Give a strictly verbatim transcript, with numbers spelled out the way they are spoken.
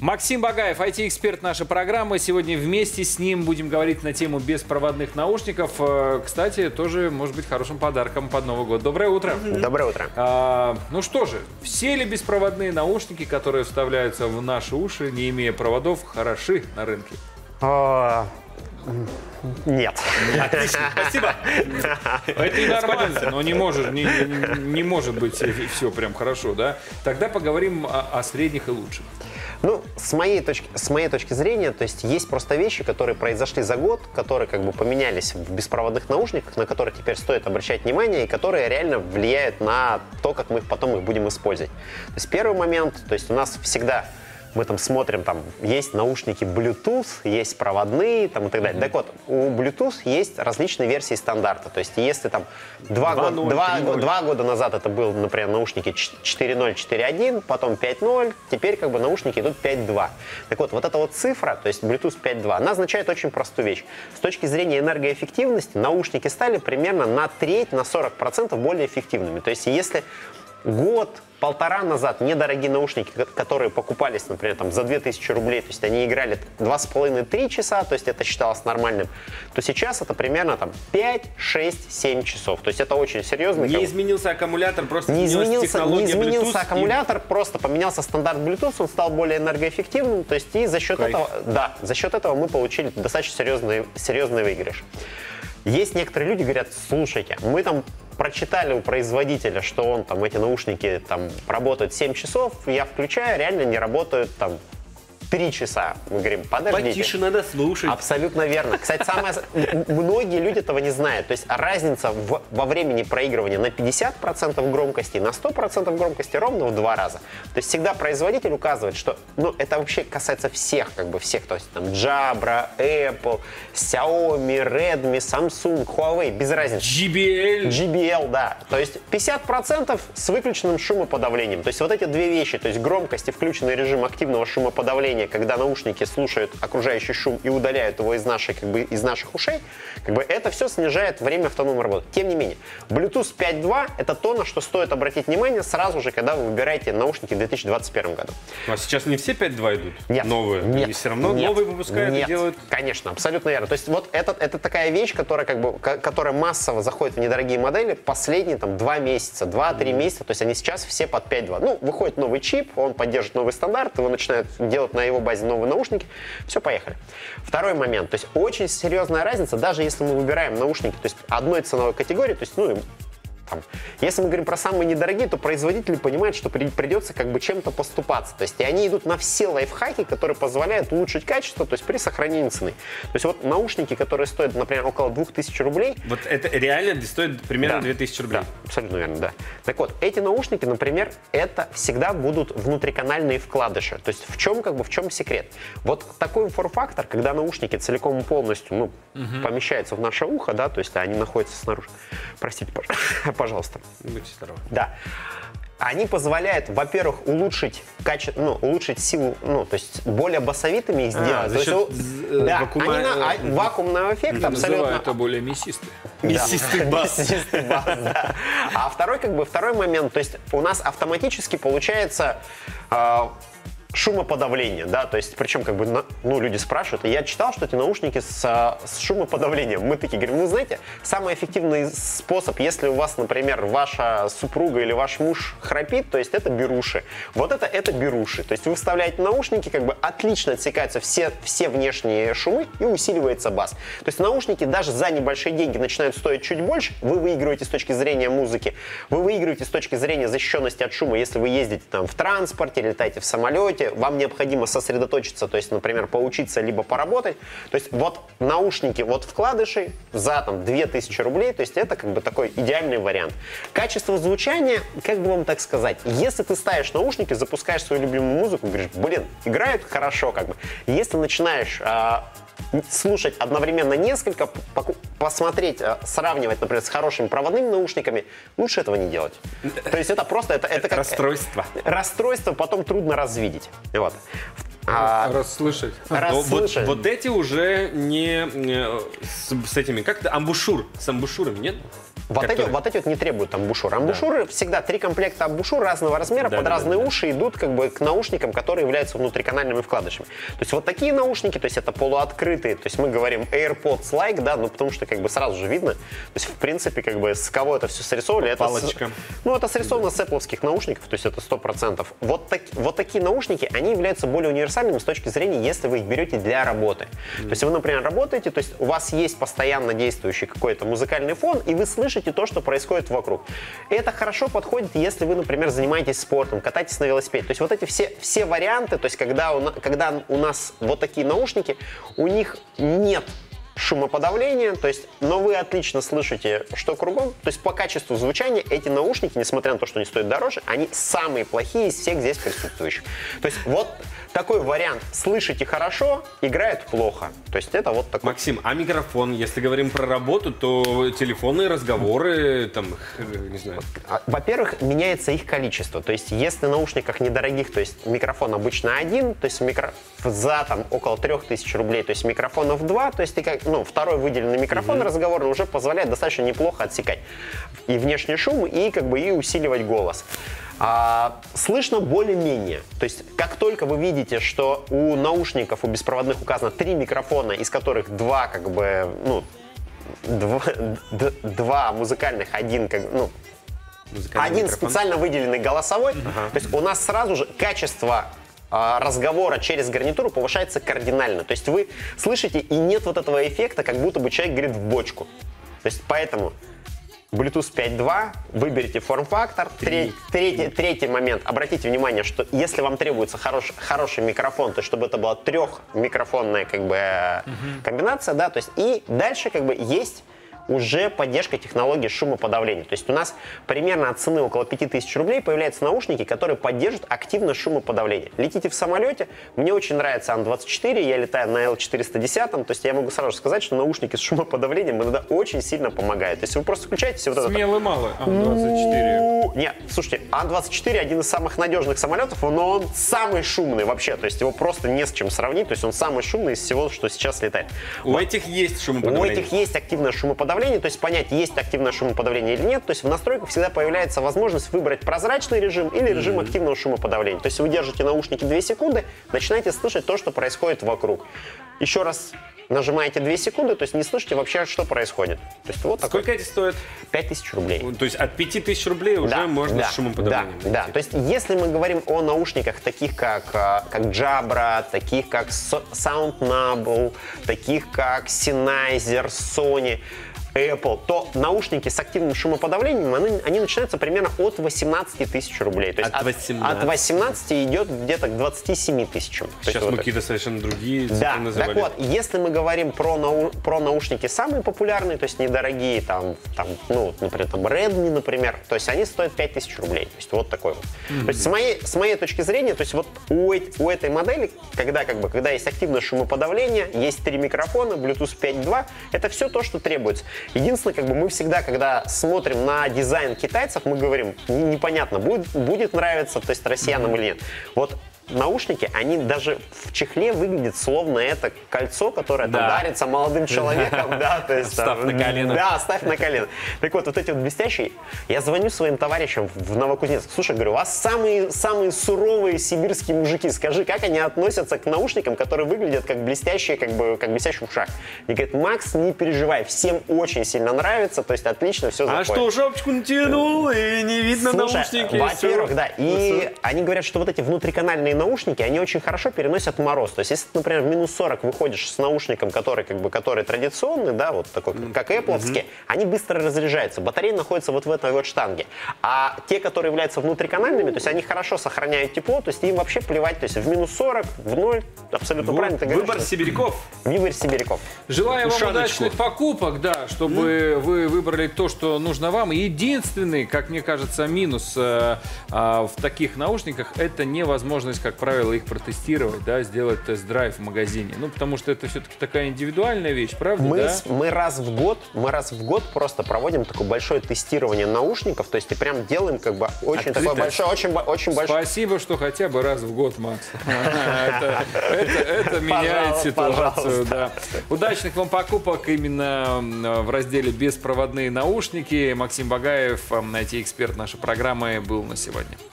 Максим Багаев, ай ти-эксперт нашей программы. Сегодня вместе с ним будем говорить на тему беспроводных наушников. Кстати, тоже может быть хорошим подарком под Новый год. Доброе утро. Доброе утро. А, ну что же, все ли беспроводные наушники, которые вставляются в наши уши, не имея проводов, хороши на рынке? А, нет. Отлично, спасибо. Это и нормально, но не может, не, не, не может быть все прям хорошо, да? Тогда поговорим о, о средних и лучших. Ну, с моей, точки, с моей точки зрения, то есть есть просто вещи, которые произошли за год, которые как бы поменялись в беспроводных наушниках, на которые теперь стоит обращать внимание и которые реально влияют на то, как мы их потом их будем использовать. То есть первый момент, то есть у нас всегда мы там смотрим, там есть наушники Bluetooth, есть проводные там, и так далее. Mm-hmm. Так вот, у Bluetooth есть различные версии стандарта. То есть если там два, год, два, два года назад это был, например, наушники четыре ноль, четыре один, потом пять ноль, теперь как бы наушники идут пять два. Так вот, вот эта вот цифра, то есть Bluetooth пять два, она означает очень простую вещь. С точки зрения энергоэффективности наушники стали примерно на треть, на сорок процентов более эффективными. То есть если год, полтора назад недорогие наушники, которые покупались, например, там, за две тысячи рублей, то есть они играли два с половиной — три часа, то есть это считалось нормальным, то сейчас это примерно там, пять, шесть, семь часов. То есть это очень серьезно. Не изменился аккумулятор, просто не изменился, технология не изменился Bluetooth аккумулятор, и... просто поменялся стандарт Bluetooth, он стал более энергоэффективным, то есть и за счет Кайф. этого, да, за счет этого мы получили достаточно серьезный, серьезный выигрыш. Есть некоторые люди, говорят, слушайте, мы там прочитали у производителя, что он там эти наушники там работают семь часов, я включаю, реально не работают там три часа. Мы говорим, подождите. Потише надо слушать. Абсолютно верно. Кстати, самое... многие люди этого не знают. То есть разница в... во времени проигрывания на пятьдесят процентов громкости и на сто процентов громкости ровно в два раза. То есть всегда производитель указывает, что ну, это вообще касается всех, как бы всех. То есть там Jabra, Apple, Xiaomi, Redmi, Samsung, Huawei, без разницы. джей би эл. джей би эл, да. То есть пятьдесят процентов с выключенным шумоподавлением. То есть вот эти две вещи, то есть громкость и включенный режим активного шумоподавления, когда наушники слушают окружающий шум и удаляют его из, нашей, как бы, из наших ушей, как бы это все снижает время автономной работы. Тем не менее, Bluetooth пять два — это то, на что стоит обратить внимание сразу же, когда вы выбираете наушники в две тысячи двадцать первом году. А сейчас не все пять два идут? Нет. Новые? Нет. И все равно Нет. новые выпускают Нет. и делают? Конечно, абсолютно верно. То есть вот это, это такая вещь, которая, как бы, которая массово заходит в недорогие модели последние там, два месяца, два-три месяца. То есть они сейчас все под пять два. Ну, выходит новый чип, он поддерживает новый стандарт, его начинают делать на его базе новые наушники. Все, поехали. Второй момент. То есть очень серьезная разница, даже если мы выбираем наушники, то есть одной ценовой категории, то есть, ну, там, если мы говорим про самые недорогие, то производители понимают, что при, придется как бы чем-то поступаться. То есть и они идут на все лайфхаки, которые позволяют улучшить качество, то есть при сохранении цены. То есть вот наушники, которые стоят, например, около двух тысяч рублей. Вот это реально стоит примерно Да. две тысячи рублей? Да, абсолютно верно, да. Так вот, эти наушники, например, это всегда будут внутриканальные вкладыши. То есть в чем, как бы, в чем секрет? Вот такой форм-фактор, когда наушники целиком и полностью ну, угу. помещаются в наше ухо, да, то есть они находятся снаружи. Простите, пожалуйста. Будьте здоровы. Да. Они позволяют, во-первых, улучшить качество, ну, улучшить силу, ну, то есть более басовитыми их сделать. А, за то счет есть, да, вакуума... они на, а, вакуумного эффекта абсолютно. Называют это более мясистые. Мясистый бас. Мясистый бас, да. А второй, как бы, второй момент, то есть у нас автоматически получается э, шумоподавление, да, то есть, причем, как бы, на, ну, люди спрашивают, и я читал, что эти наушники с, с шумоподавлением. Мы такие говорим, ну, знаете, самый эффективный способ, если у вас, например, ваша супруга или ваш муж храпит, то есть это беруши. Вот это, это беруши. То есть вы вставляете наушники, как бы отлично отсекаются все, все внешние шумы и усиливается бас. То есть наушники даже за небольшие деньги начинают стоить чуть больше, вы выигрываете с точки зрения музыки, вы выигрываете с точки зрения защищенности от шума, если вы ездите там в транспорте, летаете в самолете, вам необходимо сосредоточиться, то есть, например, поучиться либо поработать. То есть вот наушники, вот вкладыши за там две тысячи рублей, то есть это как бы такой идеальный вариант. Качество звучания, как бы вам так сказать, если ты ставишь наушники, запускаешь свою любимую музыку, говоришь, блин, играют хорошо, как бы. Если начинаешь а, слушать одновременно несколько, посмотреть, сравнивать, например, с хорошими проводными наушниками, лучше этого не делать. То есть это просто... Это, это как, расстройство. Расстройство потом трудно развидеть. Вот. А, расслышать. расслышать. Вот, вот эти уже не, не с, с этими, как-то амбушюр, с амбушюрами, нет? Вот эти, вот эти вот не требуют амбушюра. Амбушюры всегда три комплекта амбушюр разного размера, Да, под да, разные да, да. уши идут как бы к наушникам, которые являются внутриканальными вкладышами. То есть вот такие наушники, то есть это полуоткрытые, то есть мы говорим AirPods-like, да, ну потому что как бы сразу же видно, то есть в принципе как бы с кого это все срисовали. Это Палочка. С, ну это срисовано с Apple'овских наушников, то есть это сто процентов. Вот, так, вот такие наушники, они являются более универсальными с точки зрения, если вы их берете для работы. Mm. То есть вы, например, работаете, то есть у вас есть постоянно действующий какой-то музыкальный фон, и вы слышите то, что происходит вокруг. И это хорошо подходит, если вы, например, занимаетесь спортом, катаетесь на велосипеде. То есть вот эти все, все варианты, то есть когда у, на, когда у нас вот такие наушники, у них нет шумоподавления, то есть, но вы отлично слышите, что кругом. То есть по качеству звучания эти наушники, несмотря на то, что они стоят дороже, они самые плохие из всех здесь присутствующих. То есть вот такой вариант. Слышите хорошо, играет плохо. То есть это вот такой. Максим, а микрофон? Если говорим про работу, то телефонные разговоры, там, не знаю. Во-первых, меняется их количество. То есть если в наушниках недорогих, то есть микрофон обычно один, то есть микро... за там около трех тысяч рублей, то есть микрофонов два, то есть ты как, ну, второй выделенный микрофон uh-huh. разговорный уже позволяет достаточно неплохо отсекать и внешний шум, и как бы и усиливать голос. А, слышно более-менее. То есть, как только вы видите, что у наушников, у беспроводных указано три микрофона, из которых два, как бы, ну, два, д- два музыкальных, один, как, ну, Музыкальный один микрофон. специально выделенный голосовой, uh-huh. то есть у нас сразу же качество а, разговора через гарнитуру повышается кардинально. То есть вы слышите, и нет вот этого эффекта, как будто бы человек говорит в бочку. То есть поэтому Bluetooth пять точка два, выберите форм-фактор. Третий, третий, третий момент. Обратите внимание, что если вам требуется хорош, хороший микрофон, то чтобы это была трехмикрофонная как бы, uh-huh. комбинация, да, то есть и дальше как бы есть уже поддержка технологии шумоподавления. То есть у нас примерно от цены около пяти тысяч рублей появляются наушники, которые поддерживают активное шумоподавление. Летите в самолете, мне очень нравится Ан двадцать четыре, я летаю на Эл четыреста десять, то есть я могу сразу сказать, что наушники с шумоподавлением иногда очень сильно помогают. То есть вы просто включаете вот это... Смелый малый Ан двадцать четыре. Нет, слушайте, Ан двадцать четыре один из самых надежных самолетов, но он самый шумный вообще, то есть его просто не с чем сравнить, то есть он самый шумный из всего, что сейчас летает. У вот. этих есть У шумоподавление? этих есть активное шумоподавление, то есть понять, есть активное шумоподавление или нет, то есть в настройках всегда появляется возможность выбрать прозрачный режим или режим mm-hmm. активного шумоподавления. То есть вы держите наушники две секунды, начинаете слышать то, что происходит вокруг. Еще раз нажимаете две секунды, то есть не слышите вообще, что происходит. То есть вот Сколько такой... эти стоят? пять тысяч рублей. То есть от пяти тысяч рублей уже да, можно да, с шумоподавлением. Да, да, то есть если мы говорим о наушниках, таких как, как Jabra, таких как SoundNoble, таких как Sennheiser, Sony, Apple, то наушники с активным шумоподавлением, они, они начинаются примерно от восемнадцати тысяч рублей. То есть от, от, от восемнадцати идет где-то к двадцати семи тысячам. Сейчас мы вот какие-то совершенно другие цифры да, называли. Так вот, если мы говорим про, нау, про наушники самые популярные, то есть недорогие, там, там, ну, например, там Redmi, например, то есть они стоят пять тысяч рублей. То есть вот такой вот. Mm-hmm. То есть с моей, с моей точки зрения, то есть вот у, у этой модели, когда, как бы, когда есть активное шумоподавление, есть три микрофона, Bluetooth пять точка два, это все то, что требуется. Единственное, как бы мы всегда, когда смотрим на дизайн китайцев, мы говорим, непонятно, будет, будет нравиться, то есть россиянам mm-hmm. или нет. Вот наушники, они даже в чехле выглядят словно это кольцо, которое да. там дарится молодым человеком, да, то есть ставь на колено. Да, ставь на колено. Так вот, вот эти вот блестящие, я звоню своим товарищам в Новокузнецк, слушай, говорю, у вас самые, самые суровые сибирские мужики, скажи, как они относятся к наушникам, которые выглядят как блестящие, как бы, как блестящий ушах. И говорит, Макс, не переживай, всем очень сильно нравится, то есть отлично все заходит. А что, шапочку натянул и не видно Слушай, наушники? Во-первых, да, и ну, они говорят, что вот эти внутриканальные наушники, они очень хорошо переносят мороз. То есть, если ты, например, в минус сорок выходишь с наушником, который, как бы, который традиционный, да, вот такой, как Apple'овский, mm-hmm. они быстро разряжаются. Батарея находится вот в этой вот штанге. А те, которые являются внутриканальными, то есть, они хорошо сохраняют тепло, то есть, им вообще плевать. То есть, в минус сорок, в ноль, абсолютно вот, правильно ты говоришь. Выбор сибиряков. Выбор сибиряков. Желаю Ушаночку. вам удачных покупок, да, чтобы mm. вы выбрали то, что нужно вам. Единственный, как мне кажется, минус э, э, в таких наушниках — это невозможность как правило, их протестировать, да, сделать тест-драйв в магазине. Ну, потому что это все-таки такая индивидуальная вещь, правда, Мы, да? с- мы раз в год, мы раз в год просто проводим такое большое тестирование наушников, то есть и прям делаем как бы очень Открыто. такое большое, очень, бо- очень большое. Спасибо, что хотя бы раз в год, Макс. Это, это- это меняет Пожалуйста, ситуацию, пожалуйста. да. Удачных вам покупок именно м, в разделе «Беспроводные наушники». Максим Багаев, ай ти-эксперт нашей программы, был на сегодня.